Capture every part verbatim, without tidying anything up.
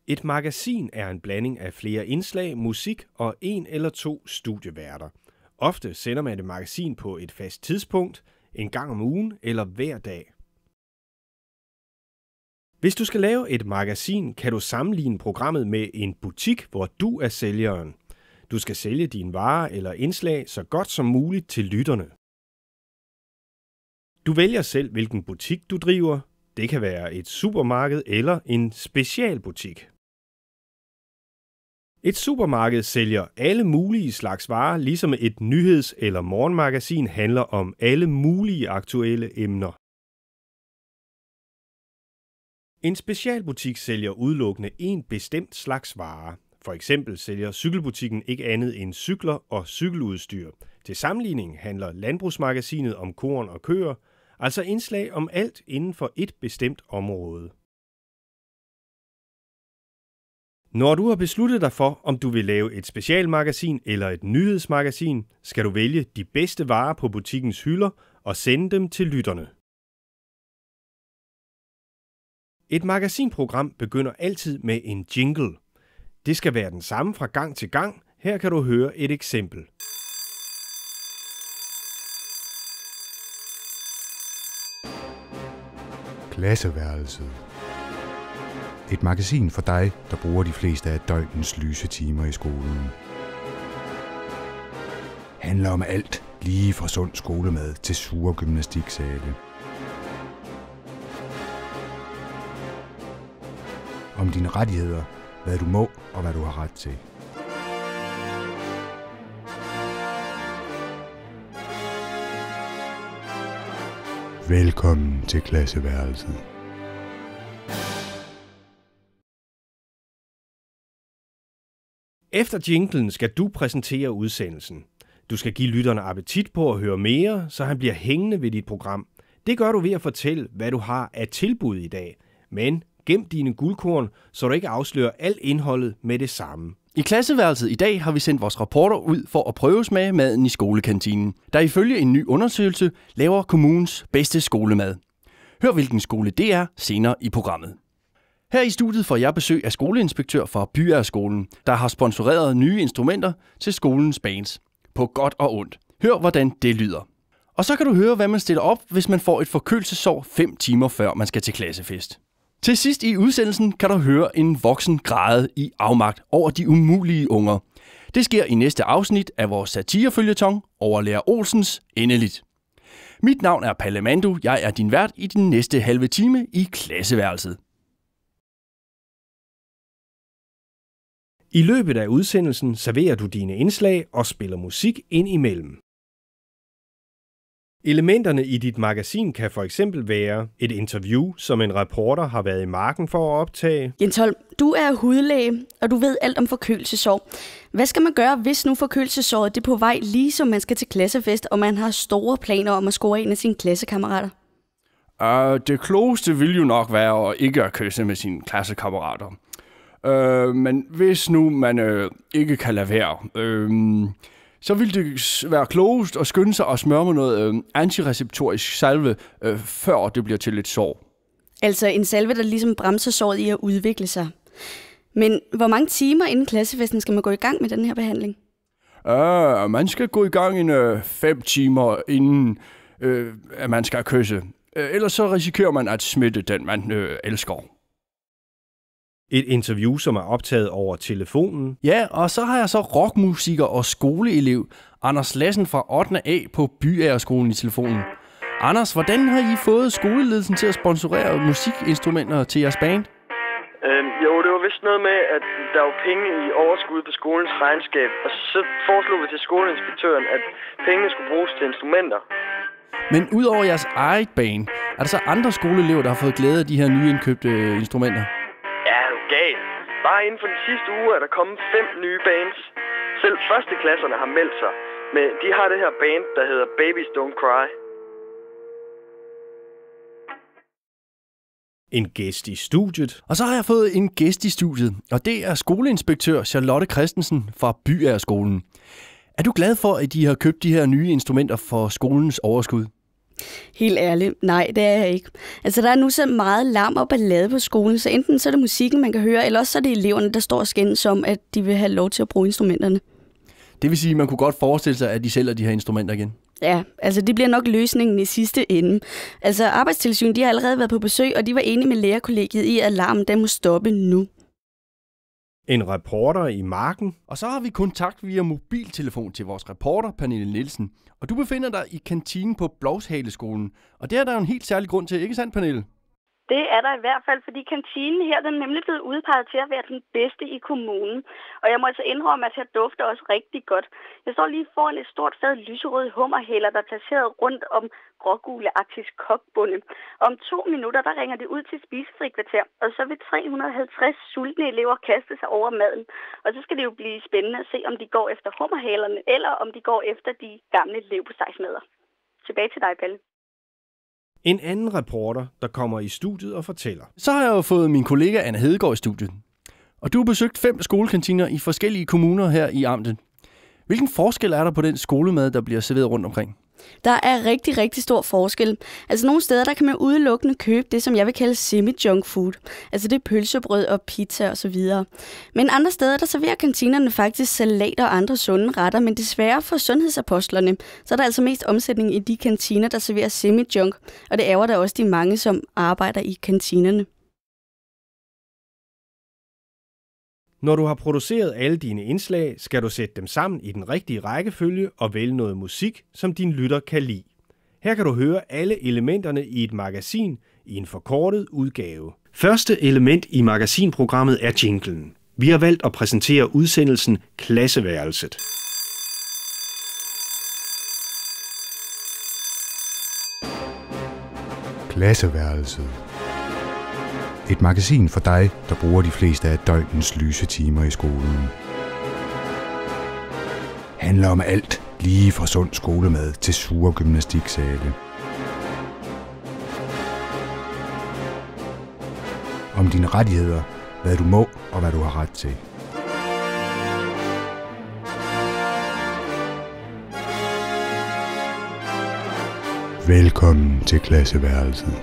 Et magasin er en blanding af flere indslag, musik og en eller to studieværter. Ofte sender man et magasin på et fast tidspunkt, en gang om ugen eller hver dag. Hvis du skal lave et magasin, kan du sammenligne programmet med en butik, hvor du er sælgeren. Du skal sælge dine varer eller indslag så godt som muligt til lytterne. Du vælger selv, hvilken butik du driver. Det kan være et supermarked eller en specialbutik. Et supermarked sælger alle mulige slags varer, ligesom et nyheds- eller morgenmagasin handler om alle mulige aktuelle emner. En specialbutik sælger udelukkende en bestemt slags varer. For eksempel sælger cykelbutikken ikke andet end cykler og cykeludstyr. Til sammenligning handler landbrugsmagasinet om korn og køer, altså indslag om alt inden for et bestemt område. Når du har besluttet dig for, om du vil lave et specialmagasin eller et nyhedsmagasin, skal du vælge de bedste varer på butikkens hylder og sende dem til lytterne. Et magasinprogram begynder altid med en jingle. Det skal være den samme fra gang til gang. Her kan du høre et eksempel. Klasseværelset. Et magasin for dig, der bruger de fleste af døgnens lyse timer i skolen. Handler om alt, lige fra sund skolemad til sure gymnastiksale. Om dine rettigheder, hvad du må og hvad du har ret til. Velkommen til klasseværelset. Efter jinglen skal du præsentere udsendelsen. Du skal give lytterne appetit på at høre mere, så han bliver hængende ved dit program. Det gør du ved at fortælle, hvad du har af tilbud i dag. Men gem dine guldkorn, så du ikke afslører alt indholdet med det samme. I klasseværelset i dag har vi sendt vores rapporter ud for at prøvesmage maden i skolekantinen, der ifølge en ny undersøgelse laver kommunens bedste skolemad. Hør hvilken skole det er senere i programmet. Her i studiet får jeg besøg af skoleinspektør fra Byagerskolen, der har sponsoreret nye instrumenter til skolens bands. På godt og ondt. Hør hvordan det lyder. Og så kan du høre, hvad man stiller op, hvis man får et forkølelsessår fem timer før man skal til klassefest. Til sidst i udsendelsen kan du høre en voksen græde i afmagt over de umulige unger. Det sker i næste afsnit af vores satireføljeton over Lærer Olsens Endeligt. Mit navn er Palle Mando. Jeg er din vært i den næste halve time i klasseværelset. I løbet af udsendelsen serverer du dine indslag og spiller musik ind imellem. Elementerne i dit magasin kan for eksempel være et interview, som en reporter har været i marken for at optage. Jens Holm, du er hudlæge, og du ved alt om forkølelsessår. Hvad skal man gøre, hvis nu forkølelsessåret er på vej, lige som man skal til klassefest, og man har store planer om at score en af sine klassekammerater? Uh, det klogeste vil jo nok være at ikke at kysse med sine klassekammerater. Uh, men hvis nu man uh, ikke kan lade være, uh, så vil det være klogest at skynde sig og smøre med noget uh, antireceptorisk salve, uh, før det bliver til et sår. Altså en salve, der ligesom bremser såret i at udvikle sig. Men hvor mange timer inden klassefesten skal man gå i gang med den her behandling? Uh, man skal gå i gang i uh, fem timer inden uh, at man skal kysse. Uh, ellers så risikerer man at smitte den, man uh, elsker. Et interview, som er optaget over telefonen. Ja, og så har jeg så rockmusiker og skoleelev Anders Lassen fra ottende A på Byagerskolen i telefonen. Anders, hvordan har I fået skoleledelsen til at sponsorere musikinstrumenter til jeres band? Øhm, jo, det var vist noget med, at der var penge i overskud på skolens regnskab, og så foreslog vi til skoleinspektøren, at pengene skulle bruges til instrumenter. Men udover jeres eget band, er der så andre skoleelever, der har fået glæde af de her nyindkøbte instrumenter? Ja, er du gal. Bare inden for den sidste uge er der kommet fem nye bands. Selv førsteklasserne har meldt sig, men de har det her band, der hedder Babies Don't Cry. En gæst i studiet. Og så har jeg fået en gæst i studiet, og det er skoleinspektør Charlotte Christensen fra Byagerskolen. Er du glad for, at de har købt de her nye instrumenter for skolens overskud? Helt ærligt, nej, det er jeg ikke. Altså, der er nu så meget larm og ballade på skolen, så enten så er det musikken, man kan høre, eller også så er det eleverne, der står og skændes om, at de vil have lov til at bruge instrumenterne. Det vil sige, at man kunne godt forestille sig, at de sælger de her instrumenter igen. Ja, altså det bliver nok løsningen i sidste ende. Altså Arbejdstilsynet, de har allerede været på besøg, og de var enige med lærerkollegiet i, at larmen den må stoppe nu. En reporter i marken. Og så har vi kontakt via mobiltelefon til vores reporter, Pernille Nielsen. Og du befinder dig i kantinen på Blovshaleskolen. Og det er der jo en helt særlig grund til, ikke sandt, Pernille? Det er der i hvert fald, fordi kantinen her den er nemlig blevet udpeget til at være den bedste i kommunen. Og jeg må altså indrømme, at her dufter også rigtig godt. Jeg står lige foran et stort fad lyserød hummerhælder, der er placeret rundt om grågule arktisk kokbunde. Om to minutter, der ringer det ud til spisefri kvarter, og så vil tre hundrede og halvtreds sultne elever kaste sig over maden. Og så skal det jo blive spændende at se, om de går efter hummerhælerne, eller om de går efter de gamle leverpostejsmadder. Tilbage til dig, Palle. En anden reporter, der kommer i studiet og fortæller. Så har jeg jo fået min kollega Anna Hedegaard i studiet. Og du har besøgt fem skolekantiner i forskellige kommuner her i amtet. Hvilken forskel er der på den skolemad, der bliver serveret rundt omkring? Der er rigtig, rigtig stor forskel. Altså nogle steder, der kan man udelukkende købe det, som jeg vil kalde semi-junk food. Altså det er pølsebrød og pizza og så videre. Men andre steder, der serverer kantinerne faktisk salat og andre sunde retter, men desværre for sundhedsapostlerne, så er der altså mest omsætning i de kantiner, der serverer semi-junk. Og det ærger der også de mange, som arbejder i kantinerne. Når du har produceret alle dine indslag, skal du sætte dem sammen i den rigtige rækkefølge og vælge noget musik, som din lytter kan lide. Her kan du høre alle elementerne i et magasin i en forkortet udgave. Første element i magasinprogrammet er jinglen. Vi har valgt at præsentere udsendelsen Klasseværelset. Klasseværelset. Et magasin for dig, der bruger de fleste af døgnens lyse timer i skolen. Handler om alt, lige fra sund skolemad til sure gymnastiksale. Om dine rettigheder, hvad du må og hvad du har ret til. Velkommen til Klasseværelset.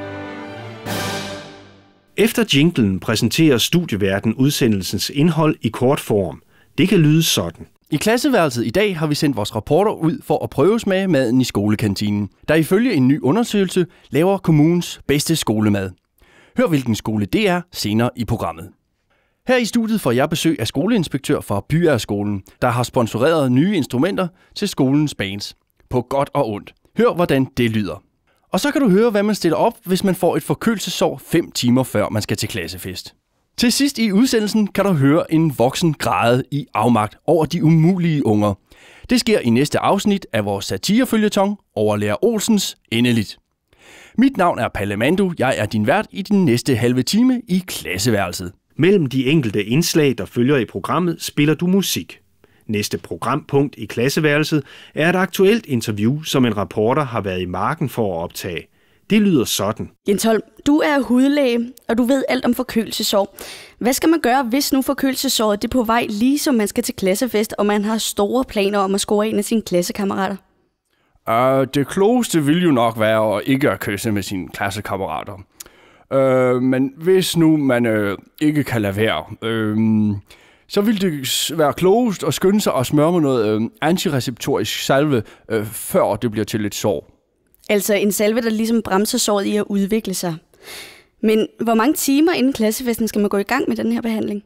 Efter jinglen præsenterer studieværten udsendelsens indhold i kort form. Det kan lyde sådan. I Klasseværelset i dag har vi sendt vores reporter ud for at prøvesmage maden i skolekantinen, der ifølge en ny undersøgelse laver kommunens bedste skolemad. Hør hvilken skole det er senere i programmet. Her i studiet får jeg besøg af skoleinspektør fra Byagerskolen, der har sponsoreret nye instrumenter til skolens bands. På godt og ondt. Hør hvordan det lyder. Og så kan du høre, hvad man stiller op, hvis man får et forkølelsessår fem timer før man skal til klassefest. Til sidst i udsendelsen kan du høre en voksen græde i afmagt over de umulige unger. Det sker i næste afsnit af vores satireføljeton Overlærer Olsens Endeligt. Mit navn er Palle Mando. Jeg er din vært i den næste halve time i Klasseværelset. Mellem de enkelte indslag, der følger i programmet, spiller du musik. Næste programpunkt i Klasseværelset er et aktuelt interview, som en reporter har været i marken for at optage. Det lyder sådan. Jens Holm, du er hudlæge, og du ved alt om forkølelsessår. Hvad skal man gøre, hvis nu forkølelsessåret er på vej, lige som man skal til klassefest, og man har store planer om at score en af sine klassekammerater? Uh, det klogeste vil jo nok være at ikke at kysse med sine klassekammerater. Uh, men hvis nu man uh, ikke kan lade være, uh, så vil det være klogest at skynde sig og smøre med noget uh, antireceptorisk salve, uh, før det bliver til et sår. Altså en salve, der ligesom bremser såret i at udvikle sig. Men hvor mange timer inden klassefesten skal man gå i gang med den her behandling?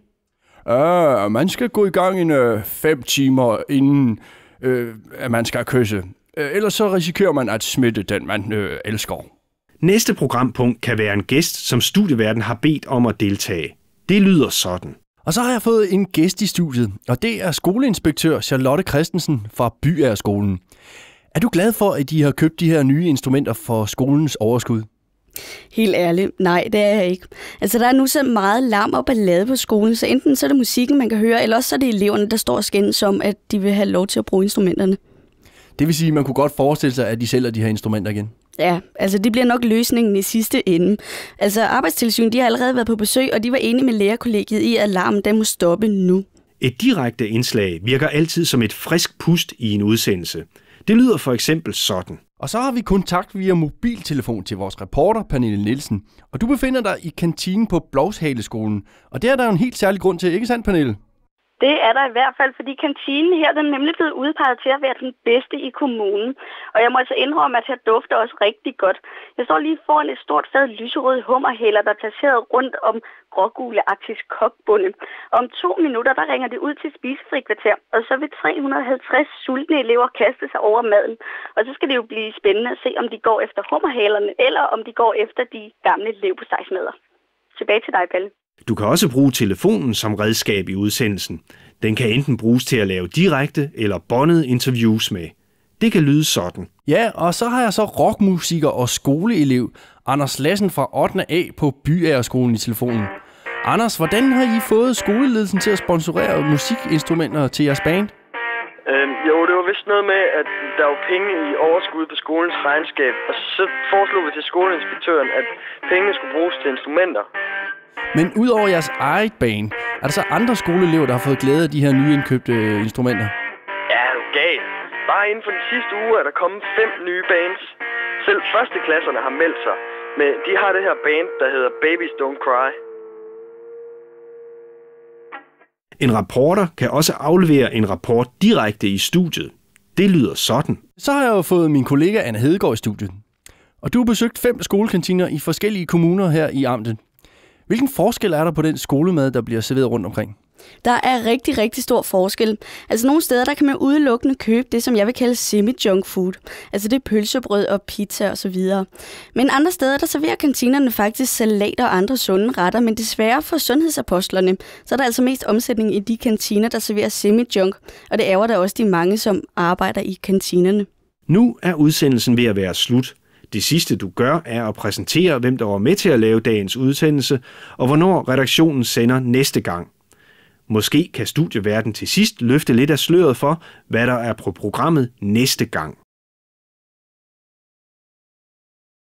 Uh, man skal gå i gang i uh, fem timer inden uh, at man skal kysse. Uh, ellers så risikerer man at smitte den, man uh, elsker. Næste programpunkt kan være en gæst, som studieværten har bedt om at deltage. Det lyder sådan. Og så har jeg fået en gæst i studiet, og det er skoleinspektør Charlotte Christensen fra Byagerskolen. Er du glad for, at de har købt de her nye instrumenter for skolens overskud? Helt ærligt, nej, det er jeg ikke. Altså, der er nu så meget larm og ballade på skolen, så enten så er det musikken, man kan høre, eller også så er det eleverne, der står og skændes om, at de vil have lov til at bruge instrumenterne. Det vil sige, at man kunne godt forestille sig, at de sælger de her instrumenter igen? Ja, altså det bliver nok løsningen i sidste ende. Altså Arbejdstilsynet, de har allerede været på besøg, og de var enige med lærerkollegiet i, at larmen den må stoppe nu. Et direkte indslag virker altid som et frisk pust i en udsendelse. Det lyder for eksempel sådan. Og så har vi kontakt via mobiltelefon til vores reporter, Pernille Nielsen. Og du befinder dig i kantinen på Blovshaleskolen. Og det er der jo en helt særlig grund til, ikke sandt, Pernille? Det er der i hvert fald, fordi kantinen her den er nemlig blevet udpeget til at være den bedste i kommunen. Og jeg må altså indrømme, at her dufter også rigtig godt. Jeg står lige foran et stort fad lyserøde hummerhælder, der er placeret rundt om grågule arktisk kokbunde. Og om to minutter, der ringer det ud til spisefri kvarter, og så vil tre hundrede og halvtreds sultne elever kaste sig over maden. Og så skal det jo blive spændende at se, om de går efter hummerhælerne, eller om de går efter de gamle leverpostejsmadder. Tilbage til dig, Palle. Du kan også bruge telefonen som redskab i udsendelsen. Den kan enten bruges til at lave direkte eller båndede interviews med. Det kan lyde sådan. Ja, og så har jeg så rockmusiker og skoleelev Anders Lassen fra ottende A på Byagerskolen i telefonen. Anders, hvordan har I fået skoleledelsen til at sponsorere musikinstrumenter til jeres band? Øhm, jo, det var vist noget med, at der var penge i overskud på skolens regnskab, og så foreslog vi til skoleinspektøren, at pengene skulle bruges til instrumenter. Men udover jeres eget band, er der så andre skoleelever, der har fået glæde af de her nyindkøbte instrumenter? Ja, er du gal. Bare inden for den sidste uge er der kommet fem nye bands. Selv førsteklasserne har meldt sig. Men de har det her band, der hedder Babies Don't Cry. En reporter kan også aflevere en rapport direkte i studiet. Det lyder sådan. Så har jeg jo fået min kollega Anna Hedegaard i studiet. Og du har besøgt fem skolekantiner i forskellige kommuner her i amtet. Hvilken forskel er der på den skolemad, der bliver serveret rundt omkring? Der er rigtig, rigtig stor forskel. Altså nogle steder, der kan man udelukkende købe det, som jeg vil kalde semi-junk food. Altså det er pølsebrød og pizza og så videre. Men andre steder, der serverer kantinerne faktisk salater og andre sunde retter, men desværre for sundhedsapostlerne, så er der altså mest omsætning i de kantiner, der serverer semi-junk. Og det ærger der også de mange, som arbejder i kantinerne. Nu er udsendelsen ved at være slut. Det sidste, du gør, er at præsentere, hvem der var med til at lave dagens udsendelse, og hvornår redaktionen sender næste gang. Måske kan Studieverden til sidst løfte lidt af sløret for, hvad der er på programmet næste gang.